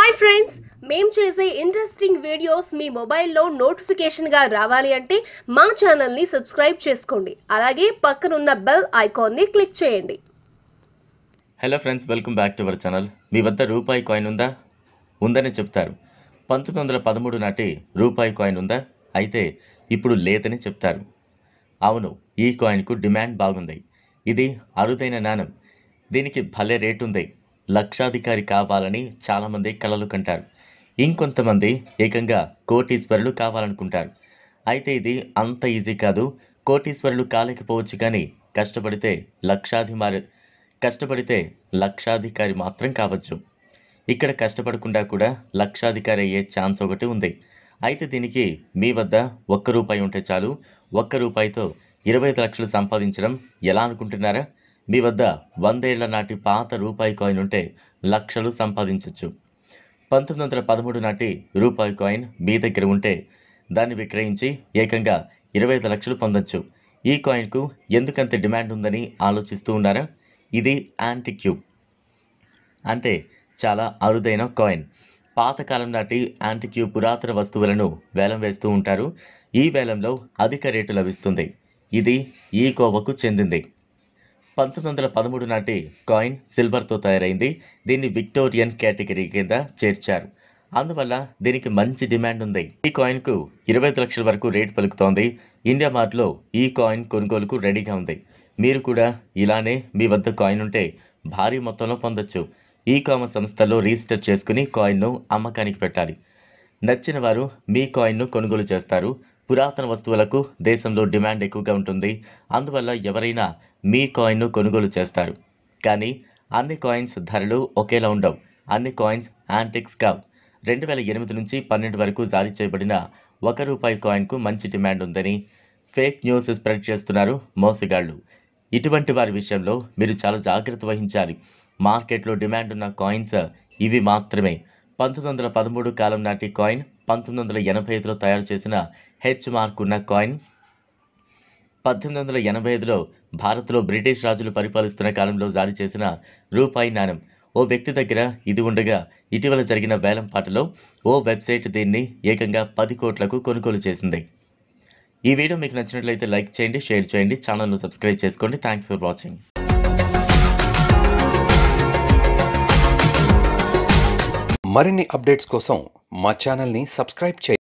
Hi friends, మేము చేసే interesting videos మీ మొబైల్లో నోటిఫికేషన్గా రావాలి అంటే మా ఛానల్ని సబ్స్క్రైబ్ చేసుకోండి. అలాగే పక్కనున్న బెల్ ఐకాన్ని క్లిక్ చేయండి. Hello friends, welcome back to our channel. మీ వద్ద రూపాయి కాయిన్ ఉందా? ఉందని చెప్తారు. 1913 నాటి రూపాయి కాయిన్ ఉందా? అయితే ఇప్పుడు లేదని చెప్తారు. అవును, ఈ కాయిన్కు డిమాండ్ బాగుంది. ఇది అరుదైన నాణెం. దీనికి భలే రేటు ఉంది. లక్షాధికారి కావాలని చాలామంది కలలు కంటారు. ఇంకొంతమంది ఏకంగా కోటీశ్వరులు కావాలనుకుంటారు. అయితే ఇది అంత ఈజీ కాదు. కోటీశ్వరులు కాలేకపోవచ్చు, కానీ కష్టపడితే లక్షాధికారి మాత్రం కావచ్చు. ఇక్కడ కష్టపడకుండా కూడా లక్షాధికారి అయ్యే ఛాన్స్ ఒకటి ఉంది. అయితే దీనికి మీ వద్ద ₹1 ఉంటే చాలు. ₹1తో 25 లక్షలు సంపాదించడం ఎలా అనుకుంటున్నారా? మీ వద్ద 100 ఏళ్ల నాటి పాత రూపాయి కాయిన్ ఉంటే లక్షలు సంపాదించవచ్చు. 1913 నాటి రూపాయి కాయిన్ మీ దగ్గర ఉంటే దాన్ని విక్రయించి ఏకంగా 25 లక్షలు పొందొచ్చు. ఈ కాయిన్కు ఎందుకంత డిమాండ్ ఉందని ఆలోచిస్తూ ఉన్నారా? ఇది యాంటిక్యూబ్ అంటే చాలా అరుదైన కాయిన్. పాతకాలం నాటి యాంటిక్యూబ్ పురాతన వస్తువులను వేలం వేస్తూ ఉంటారు. ఈ వేలంలో అధిక రేటు లభిస్తుంది. ఇది ఈ కోవకు చెందింది. 1913 నాటి కాయిన్ సిల్వర్తో తయారైంది. దీన్ని విక్టోరియన్ కేటగిరీ కింద చేర్చారు. అందువల్ల దీనికి మంచి డిమాండ్ ఉంది. ఈ కాయిన్కు 25 లక్షల వరకు రేటు పలుకుతోంది. ఇండియా మార్ట్లో ఈ కాయిన్ కొనుగోలుకు రెడీగా ఉంది. మీరు కూడా ఇలానే మీ వద్ద కాయిన్ ఉంటే భారీ మొత్తంలో పొందొచ్చు. ఈ కామర్స్ సంస్థల్లో రిజిస్టర్ చేసుకుని కాయిన్ను అమ్మకానికి పెట్టాలి. నచ్చిన వారు మీ కాయిన్ను కొనుగోలు చేస్తారు. పురాతన వస్తువులకు దేశంలో డిమాండ్ ఎక్కువగా ఉంటుంది. అందువల్ల ఎవరైనా మీ కాయిన్ను కొనుగోలు చేస్తారు. కానీ అన్ని కాయిన్స్ ధరలు ఒకేలా ఉండవు. అన్ని కాయిన్స్ యాంటిక్స్ కావు. 2008 నుంచి 12 వరకు జారీ చేయబడిన ₹1 కాయిన్కు మంచి డిమాండ్ ఉందని ఫేక్ న్యూస్ స్ప్రెడ్ చేస్తున్నారు మోసగాళ్లు. ఇటువంటి వారి విషయంలో మీరు చాలా జాగ్రత్త వహించాలి. మార్కెట్లో డిమాండ్ ఉన్న కాయిన్స్ ఇవి మాత్రమే. 1913 కాలం నాటి కాయిన్, 1985లో తయారు చేసిన హెచ్ మార్క్ ఉన్న కాయిన్, 1885లో భారత్లో బ్రిటిష్ రాజులు పరిపాలిస్తున్న కాలంలో జారీ చేసిన రూపాయి నాణెం. ఓ వ్యక్తి దగ్గర ఇది ఉండగా ఇటీవల జరిగిన వేలం పాటలో ఓ వెబ్సైట్ దీన్ని ఏకంగా 10 కోట్లకు కొనుగోలు చేసింది. ఈ వీడియో మీకు నచ్చినట్లయితే లైక్ చేయండి, షేర్ చేయండి, ఛానల్ను సబ్స్క్రైబ్ చేసుకోండి. Thanks for watching. మరిన్ని అప్డేట్స్ కోసం మా ఛానల్ని సబ్స్క్రైబ్ చేయండి.